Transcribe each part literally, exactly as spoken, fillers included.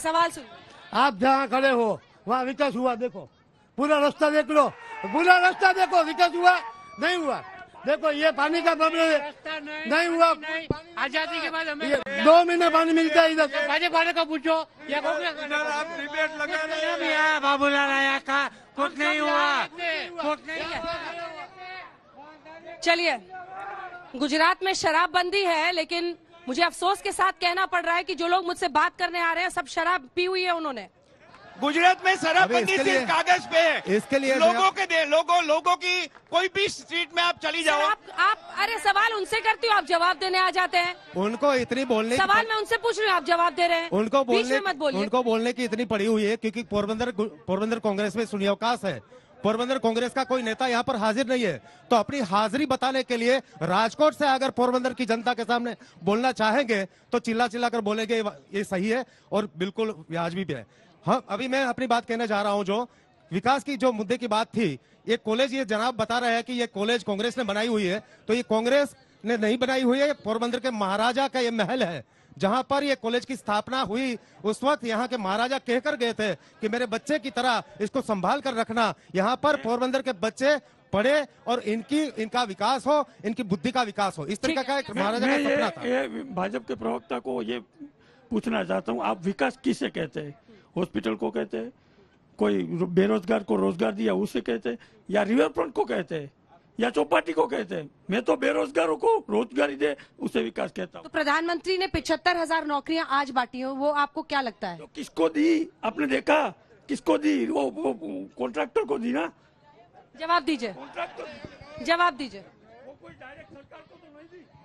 सवाल सुन। आप जहाँ खड़े हो वहाँ विकास हुआ देखो, पूरा रास्ता देख लो, पूरा रास्ता देखो, विकास हुआ नहीं हुआ। देखो ये पानी का प्रॉब्लम है, नहीं हुआ। आजादी के बाद हमें दो महीने पानी मिलता है इधर। भाजपा को पूछो या आप डिबेट लगा रहे हैं। बाबूलाल आया का कुछ नहीं हुआ, कुछ नहीं हुआ। चलिए, गुजरात में शराबबंदी है, लेकिन मुझे अफसोस के साथ कहना पड़ रहा है कि जो लोग मुझसे बात करने आ रहे हैं सब शराब पी हुई है उन्होंने। गुजरात में शराबबंदी सिर्फ कागज पे है, इसके लिए लोगों के दे लोगों लोगों की कोई भी स्ट्रीट में आप चली जाओ। आप, आप अरे सवाल उनसे करती हूँ, आप जवाब देने आ जाते हैं। उनको इतनी बोलने सवाल मैं उनसे पूछ रही हूँ, आप जवाब दे रहे हैं। उनको बोलने मत बोलिए। उनको बोलने की इतनी पड़ी हुई है क्योंकि पोरबंदर पोरबंदर कांग्रेस में शून्यावकाश है। पोरबंदर कांग्रेस का कोई नेता यहाँ पर हाजिर नहीं है, तो अपनी हाजिरी बताने के लिए राजकोट से अगर पोरबंदर की जनता के सामने बोलना चाहेंगे तो चिल्ला चिल्ला कर बोलेंगे, ये सही है और बिल्कुल वाजिबी भी है। हाँ, अभी मैं अपनी बात कहने जा रहा हूँ। जो विकास की जो मुद्दे की बात थी, ये कॉलेज, ये जनाब बता रहे हैं कि ये कॉलेज कांग्रेस ने बनाई हुई है, तो ये कांग्रेस ने नहीं बनाई हुई है। पोरबंदर के महाराजा का ये महल है जहां पर ये कॉलेज की स्थापना हुई। उस वक्त यहाँ के महाराजा कहकर गए थे कि मेरे बच्चे की तरह इसको संभाल कर रखना, यहाँ पर पोरबंदर के बच्चे पढ़े और इनकी इनका विकास हो, इनकी बुद्धि का विकास हो। इस तरीके का एक महाराजा का सपना था। ये भाजपा के प्रवक्ता को ये पूछना चाहता हूँ, आप विकास किसे कहते हैं? हॉस्पिटल को कहते हैं, कोई बेरोजगार को रोजगार दिया उसे कहते हैं, या रिवर फ्रंट को कहते हैं, या चौपाटी को कहते हैं? मैं तो बेरोजगारों को रोजगारी दे उसे विकास कहता हूँ। तो प्रधानमंत्री ने पिछहत्तर हजार नौकरियां आज बांटी हो, वो आपको क्या लगता है? तो किसको दी? आपने देखा किसको दी? वो, वो कॉन्ट्रैक्टर को दी ना। जवाब दीजिए, कॉन्ट्रैक्टर जवाब दीजिए। वो कोई डायरेक्ट सरकार को तो नहीं दी।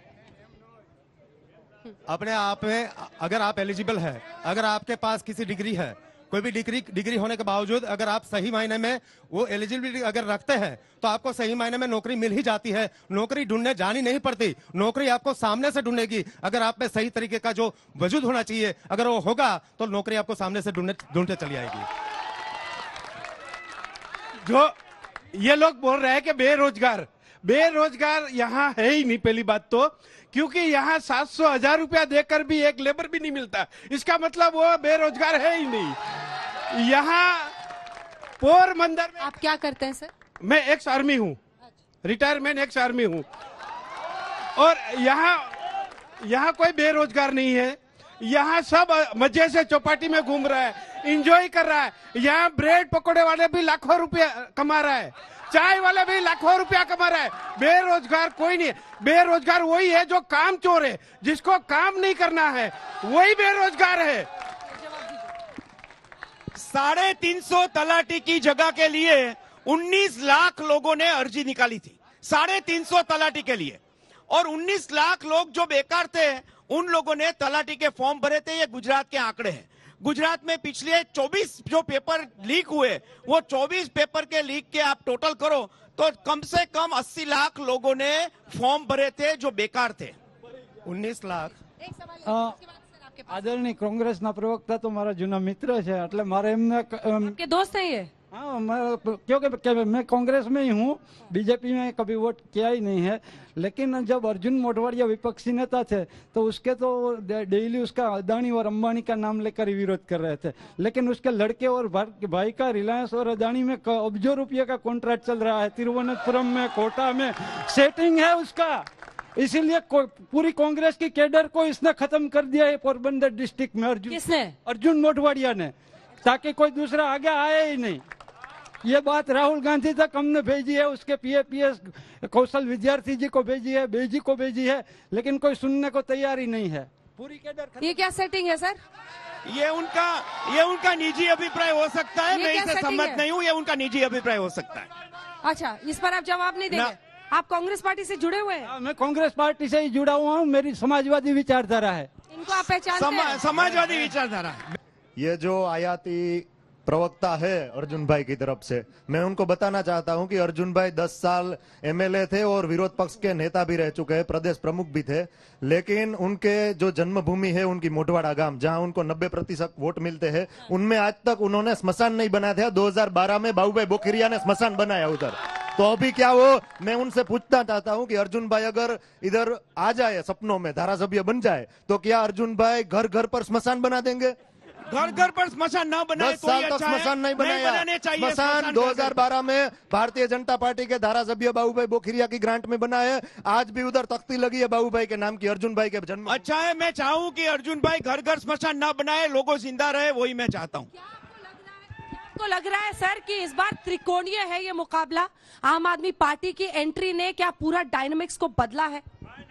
अपने आप में अगर आप एलिजिबल है, अगर आपके पास किसी डिग्री है, कोई भी डिग्री डिग्री होने के बावजूद अगर आप सही मायने में वो एलिजिबिलिटी अगर रखते हैं तो आपको सही मायने में नौकरी मिल ही जाती है। नौकरी ढूंढने जानी नहीं पड़ती, नौकरी आपको सामने से ढूंढेगी। अगर आप में सही तरीके का जो वजूद होना चाहिए अगर वो होगा तो नौकरी आपको सामने से ढूंढने ढूंढते चली आएगी। जो ये लोग बोल रहे हैं कि बेरोजगार बेरोजगार यहाँ है ही नहीं, पहली बात तो, क्योंकि यहाँ सात सौ हजार रुपया देकर भी एक लेबर भी नहीं मिलता, इसका मतलब वो बेरोजगार है ही नहीं। यहाँ पोरबंदर में आप क्या करते हैं सर? मैं एक्स आर्मी हूँ, रिटायरमेंट एक्स आर्मी हूँ, और यहाँ यहाँ कोई बेरोजगार नहीं है। यहाँ सब मजे से चौपाटी में घूम रहा है, एंजॉय कर रहा है। यहाँ ब्रेड पकौड़े वाले भी लाखों रुपया कमा रहा है, चाय वाले भी लाखों रुपया कमा रहा है। बेरोजगार कोई नहीं है, बेरोजगार वही है जो काम चोर है, जिसको काम नहीं करना है वही बेरोजगार है। साढ़े तीन सौ तलाटी की जगह के लिए उन्नीस लाख लोगों ने अर्जी निकाली थी, साढ़े तीन सौ तलाटी के लिए, और उन्नीस लाख लोग जो बेकार थे उन लोगों ने तलाटी के फॉर्म भरे थे। ये गुजरात के आंकड़े हैं। गुजरात में पिछले चौबीस जो पेपर लीक हुए, वो चौबीस पेपर के लीक के आप टोटल करो तो कम से कम अस्सी लाख लोगों ने फॉर्म भरे थे जो बेकार थे। उन्नीस लाख आदरणीय कांग्रेसના પ્રવક્તા તો મારા જૂના મિત્ર છે, એટલે મારે એમને आपके दोस्त हैं ये? हाँ, मैं क्योंकि मैं कांग्रेस में ही हूँ, बीजेपी में कभी वोट किया ही नहीं है। लेकिन जब अर्जुन मोढवाडिया विपक्षी नेता थे तो उसके तो डेली उसका अदानी और अंबानी का नाम लेकर ही विरोध कर रहे थे, लेकिन उसके लड़के और भाई का रिलायंस और अदानी में अब्जों रुपये का कॉन्ट्रैक्ट चल रहा है, तिरुवनंतपुरम में, कोटा में सेटिंग है उसका। इसीलिए पूरी कांग्रेस की कैडर को इसने खत्म कर दिया है पोरबंदर डिस्ट्रिक्ट में। अर्जुन किसने? अर्जुन मोढवाडिया ने, ताकि कोई दूसरा आगे आए ही नहीं। ये बात राहुल गांधी तक हमने भेजी है, उसके पीएपीएस कौशल विद्यार्थी जी को भेजी है, बेजी को भेजी है, लेकिन कोई सुनने को तैयार ही नहीं है। पूरी कैडर। ये क्या सेटिंग है सर? ये उनका ये उनका निजी अभिप्राय हो सकता है, मैं इससे सहमत नहीं हूँ, ये उनका निजी अभिप्राय हो सकता है। अच्छा, इस पर आप जवाब नहीं देंगे? आप कांग्रेस पार्टी से जुड़े हुए हैं? मैं कांग्रेस पार्टी से ही जुड़ा हुआ हूँ, मेरी समाजवादी विचारधारा है। इनको आप पहचानते हैं? समाजवादी विचारधारा। ये जो आयाती प्रवक्ता है अर्जुन भाई की तरफ से, मैं उनको बताना चाहता हूं कि अर्जुन भाई दस साल एमएलए थे और विरोध पक्ष के नेता भी रह चुके हैं, प्रदेश प्रमुख भी थे, लेकिन उनके जो जन्मभूमि है उनकी मोटवाड़ा गांव, जहां उनको नब्बे प्रतिशत वोट मिलते हैं, उनमें आज तक उन्होंने स्मशान नहीं बनाया था। दो हजार बारह में बाबूभाई बोखिरिया ने स्मशान बनाया उधर। तो अभी क्या वो, मैं उनसे पूछना चाहता हूं कि अर्जुन भाई अगर इधर आ जाए, सपनों में धारासभ्य बन जाए, तो क्या अर्जुन भाई घर घर पर स्मशान बना देंगे? घर घर पर स्मशान न बनाए दस तो ही साल तक अच्छा है। स्मशान नहीं बनाया। बनाने चाहिए स्मशान स्मशान दो घर हज़ार घर। बारह में भारतीय जनता पार्टी के धारासभ्य बाबूभाई बोखिरिया की ग्रांट में बना है। आज भी उधर तख्ती लगी है बाबूभाई के नाम की, अर्जुन भाई के जन्म। अच्छा है, मैं चाहूँ कि अर्जुन भाई घर घर स्मशान न बनाए, लोगों जिंदा रहे, वही मैं चाहता हूँ। आपको लग रहा है सर कि इस बार त्रिकोणीय है ये मुकाबला? आम आदमी पार्टी की एंट्री ने क्या पूरा डायनामिक्स को बदला है?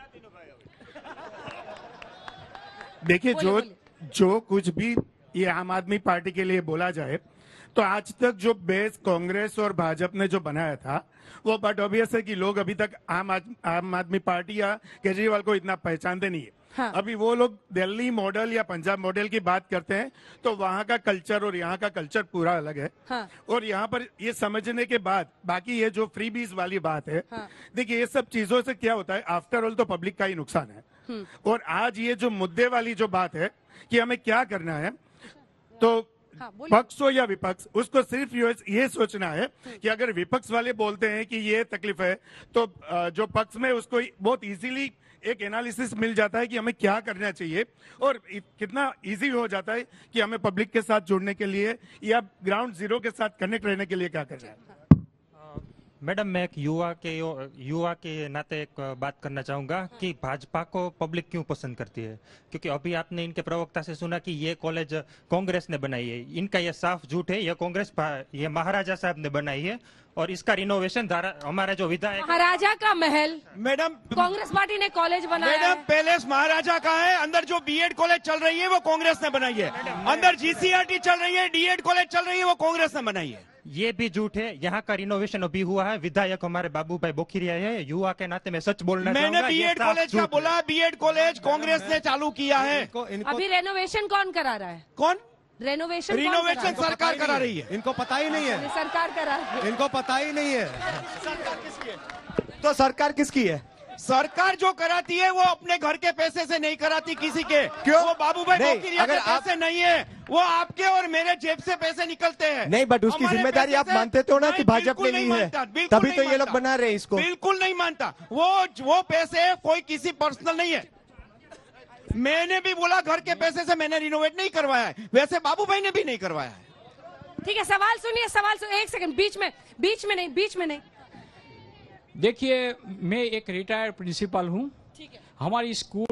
देखिए, बोलिए, जो बोलिए। जो कुछ भी ये आम आदमी पार्टी के लिए बोला जाए, तो आज तक जो बेस कांग्रेस और भाजपा ने जो बनाया था वो बट ऑब्वियस है कि लोग अभी तक आम आद, आम आदमी पार्टी या केजरीवाल को इतना पहचानते नहीं है। हाँ। अभी वो लोग दिल्ली मॉडल या पंजाब मॉडल की बात करते हैं तो वहाँ का कल्चर और यहाँ का कल्चर पूरा अलग है। हाँ। और यहाँ पर ये समझने के बाद बाकी ये जो फ्री बीज वाली बात है, हाँ। देखिए ये सब चीजों से क्या होता है, आफ्टर ऑल तो पब्लिक का ही नुकसान है। और आज ये जो मुद्दे वाली जो बात है कि हमें क्या करना है, तो हाँ, बोलिए। पक्ष हो या विपक्ष, उसको सिर्फ ये ये सोचना है कि अगर विपक्ष वाले बोलते हैं कि ये तकलीफ है तो अ, जो पक्ष में उसको बहुत इजीली एक एनालिसिस मिल जाता है कि हमें क्या करना चाहिए और इ- कितना इजी हो जाता है कि हमें पब्लिक के साथ जुड़ने के लिए या ग्राउंड जीरो के साथ कनेक्ट रहने के लिए क्या करना है। मैडम, मैं एक युवा के युवा के नाते एक बात करना चाहूंगा कि भाजपा को पब्लिक क्यों पसंद करती है, क्योंकि अभी आपने इनके प्रवक्ता से सुना कि ये कॉलेज कांग्रेस ने बनाई है। इनका ये साफ झूठ है, ये कांग्रेस ये महाराजा साहब ने बनाई है और इसका रिनोवेशन धारा हमारा जो विधायक महाराजा का महल मैडम, कांग्रेस पार्टी ने कॉलेज बनाया मैडम है। पैलेस महाराजा का है, अंदर जो बीएड कॉलेज चल रही है वो कांग्रेस ने बनाई है, अंदर जीसीआरटी चल रही है, डीएड कॉलेज चल रही है, वो कांग्रेस ने बनाई है। ये भी झूठ है। यहाँ का रिनोवेशन अभी हुआ है, विधायक हमारे बाबूभाई बोखिरिया है। युवा के नाते मैं सच बोलना मैंने चाहूंगा, ये बीएड साफ कॉलेज का झूठ है। बोला, बीएड कॉलेज कांग्रेस ने चालू किया है। इनको, इनको, अभी रेनोवेशन कौन करा रहा है? कौन? रेनोवेशन कौन रिनोवेशन करा रहा है? सरकार करा रही है। इनको पता ही नहीं है, ये सरकार करा रही है। इनको पता ही नहीं है। तो सरकार किसकी है? सरकार जो कराती है वो अपने घर के पैसे से नहीं कराती किसी के। क्यों? वो बाबूभाई नहीं, बोखिरिया के अगर आप- पैसे नहीं है, वो आपके और मेरे जेब से पैसे निकलते हैं। नहीं, बट उसकी हमारे जिम्मेदारी पैसे आप से- मानते तो ना कि नहीं, भाजपा बिल्कुल ने ली नहीं है, मानता, बिल्कुल तभी नहीं तो ये लोग मानता। बना रहे हैं इसको। बिल्कुल नहीं मानता। वो वो पैसे कोई किसी पर्सनल नहीं है। मैंने भी बोला घर के पैसे से मैंने रिनोवेट नहीं करवाया है, वैसे बाबूभाई ने भी नहीं करवाया है। ठीक है, सवाल सुनिए, सवाल सुनिए। एक सेकंड, बीच में बीच में नहीं बीच में नहीं देखिए, मैं एक रिटायर्ड प्रिंसिपल हूँ। ठीक है। हमारी स्कूल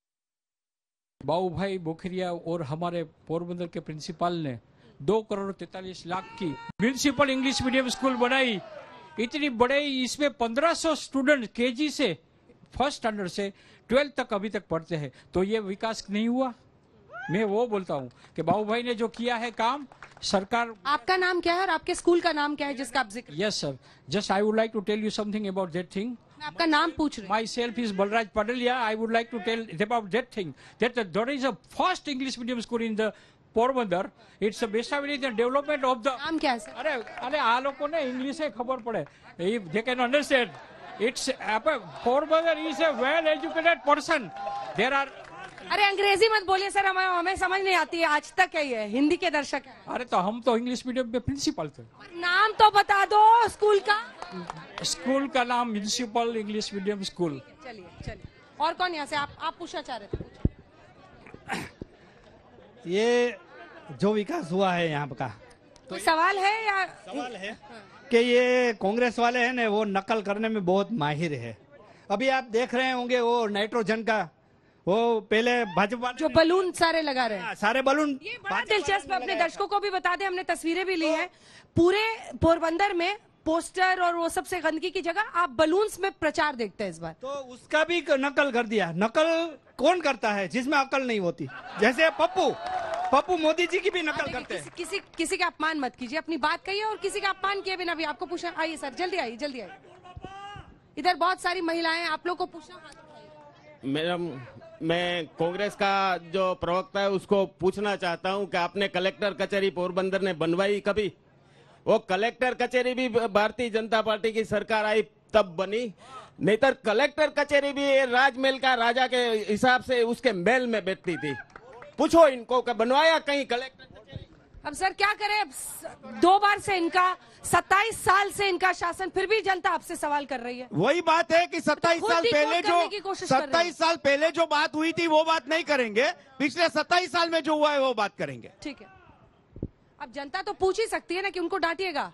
बाबूभाई बोखिरिया और हमारे पोरबंदर के प्रिंसिपल ने दो करोड़ तैतालीस लाख की म्यूनिसिपल इंग्लिश मीडियम स्कूल बनाई। इतनी बड़े, इसमें पंद्रह सौ स्टूडेंट केजी से फर्स्ट स्टैंडर्ड से ट्वेल्थ तक अभी तक पढ़ते हैं। तो ये विकास नहीं हुआ? मैं वो बोलता हूँ कि बाबूभाई ने जो किया है काम, सरकार। आपका नाम क्या है और आपके स्कूल का नाम क्या है जिसका आप जिक्र? Yes sir, just I would like to tell you something about that thing. मैं आपका नाम पूछ रही हूँ। Myself is Balraj Padalia. I would like to tell about that thing. That uh, there is a first English medium school in the Porbandar. It's a basically the development of the. नाम क्या है sir? अरे अरे आ लोगों ने English से खबर पड़े, they can understand. It's uh, Porbandar is a well educated person. There are. अरे अंग्रेजी मत बोलिए सर, हमें हमें समझ नहीं आती है। आज तक है ये हिंदी के दर्शक है। अरे तो हम तो इंग्लिश मीडियम में प्रिंसिपल थे। नाम तो बता दो स्कूल का। स्कूल का नाम म्यूनिसिपल इंग्लिश मीडियम स्कूल। चलिए चलिए, और कौन यहाँ से? आप आप पूछना चाह रहे थे? ये जो विकास हुआ है यहाँ का, कोई सवाल है या सवाल है कि ये कांग्रेस वाले हैं ना, वो नकल करने में बहुत माहिर है। अभी आप देख रहे होंगे वो नाइट्रोजन का, वो पहले भाजपा जो बलून सारे लगा रहे हैं, सारे बलून। ये बड़ा दिलचस्प है। अपने दर्शकों को भी बता दें, हमने तस्वीरें भी ली हैं। पूरे पोरबंदर में पोस्टर और वो सबसे गंदगी की जगह आप बलून्स में प्रचार देखते हैं इस बार। तो उसका भी नकल कर दिया। नकल कौन करता है जिसमें अकल नहीं होती? जैसे पप्पू पप्पू मोदी जी की भी नकल करते हैं। किसी किसी का अपमान मत कीजिए, अपनी बात कहिए और किसी का अपमान किए बिना भी आपको पूछना। आइए सर, जल्दी आइए, जल्दी आइए। इधर बहुत सारी महिलाएं, आप लोग को पूछना। मैडम, मैं कांग्रेस का जो प्रवक्ता है उसको पूछना चाहता हूं कि आपने कलेक्टर कचहरी पोरबंदर ने बनवाई कभी? वो कलेक्टर कचहरी भी भारतीय जनता पार्टी की सरकार आई तब बनी, नहीं तो कलेक्टर कचहरी भी राजमहल का राजा के हिसाब से उसके महल में बैठती थी। पूछो इनको कि बनवाया कहीं कलेक्टर कचहरी? अब सर क्या करें, अब स- दो बार से इनका सत्ताईस साल से इनका शासन, फिर भी जनता आपसे सवाल कर रही है। वही बात है कि सत्ताईस खुद साल decode पहले करने की जो कोशिश कर रहे हैं। सत्ताईस साल पहले जो बात हुई थी वो बात नहीं करेंगे, पिछले सत्ताईस साल में जो हुआ है वो बात करेंगे। ठीक है, अब जनता तो पूछ ही सकती है ना कि उनको डांटिएगा।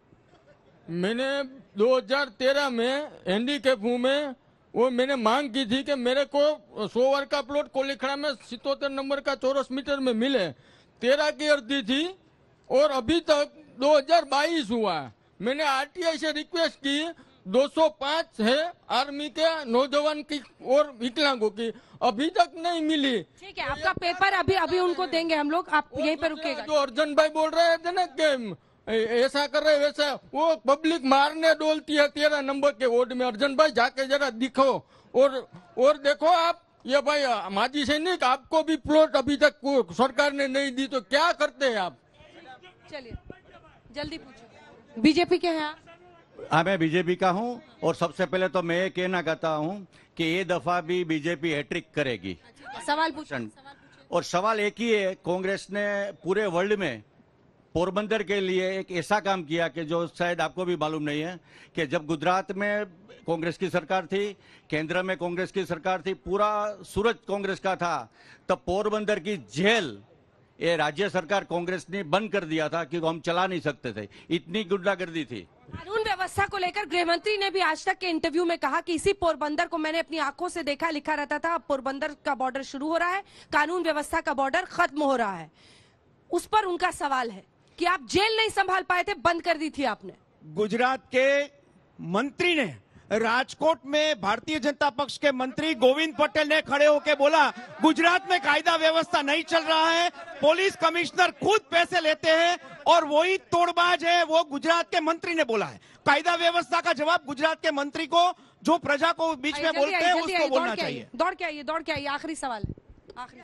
मैंने दो हज़ार तेरह में हैंडीकैप हूँ मैं, वो मैंने मांग की थी कि मेरे को सौ वर्ग का प्लॉट कोलीखड़ा में सितोतर नंबर का चौरस मीटर में मिले। तेरह की अर्जी थी और अभी तक दो हज़ार बाईस हुआ। मैंने आरटीआई से रिक्वेस्ट की, दो सौ पाँच है आर्मी के नौजवान की और विकलांगों की, अभी तक नहीं मिली। ठीक है, आपका पेपर अभी अभी उनको देंगे हम लोग, आप यहीं पर रुकेगा। जो अर्जुन भाई बोल रहे थे ना कि ऐसा कर रहे वैसा, वो पब्लिक मारने डोलती है तेरह नंबर के वार्ड में। अर्जुन भाई जाके जरा दिखो और और देखो आप, ये भाई माजी सैनिक, आपको भी प्लॉट अभी तक सरकार ने नहीं दी, तो क्या करते हैं आप? चलिए जल्दी पूछो, बीजेपी के हैं आप? हाँ, मैं बीजेपी का हूँ और सबसे पहले तो मैं ये कहना चाहता हूँ कि ये दफा भी बीजेपी हैट्रिक करेगी। सवाल पूछो। और सवाल एक ही है, कांग्रेस ने पूरे वर्ल्ड में पोरबंदर के लिए एक ऐसा काम किया कि जो शायद आपको भी मालूम नहीं है, कि जब गुजरात में कांग्रेस की सरकार थी, केंद्र में कांग्रेस की सरकार थी, पूरा सूरत कांग्रेस का था, तब पोरबंदर की जेल ये राज्य सरकार कांग्रेस ने बंद कर दिया था क्योंकि हम चला नहीं सकते थे, इतनी गुंडागर्दी थी। कानून व्यवस्था को लेकर गृह मंत्री ने भी आज तक के इंटरव्यू में कहा कि इसी पोरबंदर को मैंने अपनी आंखों से देखा, लिखा रहता था, अब पोरबंदर का बॉर्डर शुरू हो रहा है, कानून व्यवस्था का बॉर्डर खत्म हो रहा है। उस पर उनका सवाल है कि आप जेल नहीं संभाल पाए थे, बंद कर दी थी आपने। गुजरात के मंत्री ने राजकोट में भारतीय जनता पक्ष के मंत्री गोविंद पटेल ने खड़े होकर बोला, गुजरात में कायदा व्यवस्था नहीं चल रहा है, पुलिस कमिश्नर खुद पैसे लेते हैं और वही तोड़बाज है, वो गुजरात के मंत्री ने बोला है। कायदा व्यवस्था का जवाब गुजरात के मंत्री को, जो प्रजा को बीच में बोलते हैं, उसको बोलना चाहिए। दौड़ के आइए, दौड़ के आइए, आखिरी सवाल, आखिरी।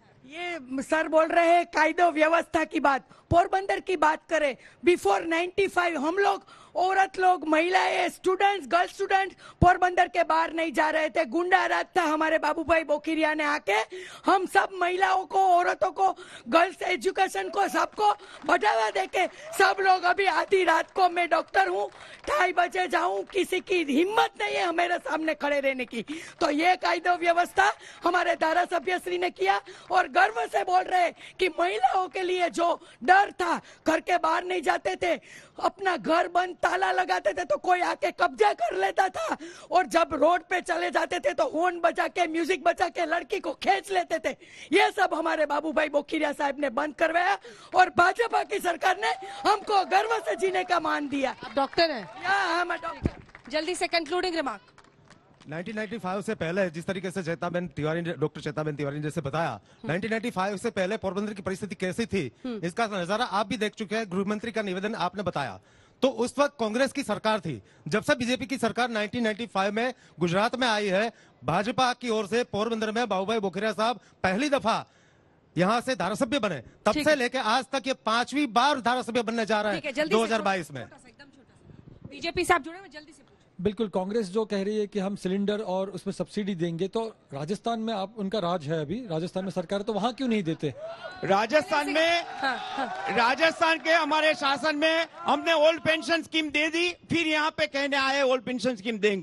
ये सर बोल रहे हैं कायदो व्यवस्था की बात, पोरबंदर की बात करें, बिफोर नाइन्टी फाइव हम लोग, औरत लोग, महिलाएं, स्टूडेंट्स, गर्ल स्टूडेंट पोरबंदर के बाहर नहीं जा रहे थे। गुंडा राज था, हमारे बाबू भाई बोखिरिया ने आके हम सब महिलाओं को, औरतों को, गर्ल्स एजुकेशन को, सबको बढ़ावा देके सब लोग, अभी आधी रात को, मैं डॉक्टर हूँ, ढाई बजे जाऊं, किसी की हिम्मत नहीं है हमारे सामने खड़े रहने की। तो ये कायदा व्यवस्था हमारे धारा सभ्य श्री ने किया और गर्व से बोल रहे कि महिलाओं के लिए जो डर था, घर के बाहर नहीं जाते थे, अपना घर बंद, ताला लगाते थे तो कोई आके कब्जा कर लेता था, और जब रोड पे चले जाते थे तो हॉर्न बजा के, म्यूजिक बजा के लड़की को खींच लेते थे। ये सब हमारे बाबू भाई बोखिरिया साहब ने बंद करवाया और भाजपा की सरकार ने हमको गर्व से जीने का मान दिया। डॉक्टर है, हम डॉक्टर। जल्दी से concluding remark. Nineteen ninety five से पहले जिस तरीके से चेताबेन तिवारी ने, डॉक्टर चेताबेन तिवारी ने जैसे बताया, नाइनटीन नाइंटी फाइव से पहले पोरबंदर की परिस्थिति कैसी थी, इसका नजारा आप भी देख चुके हैं। गृह मंत्री का निवेदन आपने बताया, तो उस वक्त कांग्रेस की सरकार थी। जब से बीजेपी की सरकार नाइनटीन नाइंटी फाइव में गुजरात में आई है, भाजपा की ओर से पोरबंदर में बाबूभाई बोखिरिया साहब पहली दफा यहाँ से धारासभ्य बने, तब से लेकर आज तक ये पांचवी बार धारासभ्य बनने जा रहे हैं दो हजार बाईस में। बीजेपी से आप जुड़े हुए, जल्दी से। बिल्कुल, कांग्रेस जो कह रही है कि हम सिलेंडर और उसमें सब्सिडी देंगे, तो राजस्थान में आप, उनका राज है अभी, राजस्थान में सरकार है, तो वहां क्यों नहीं देते? राजस्थान में, राजस्थान के हमारे शासन में हमने ओल्ड पेंशन स्कीम दे दी, फिर यहाँ पे कहने आए ओल्ड पेंशन स्कीम देंगे।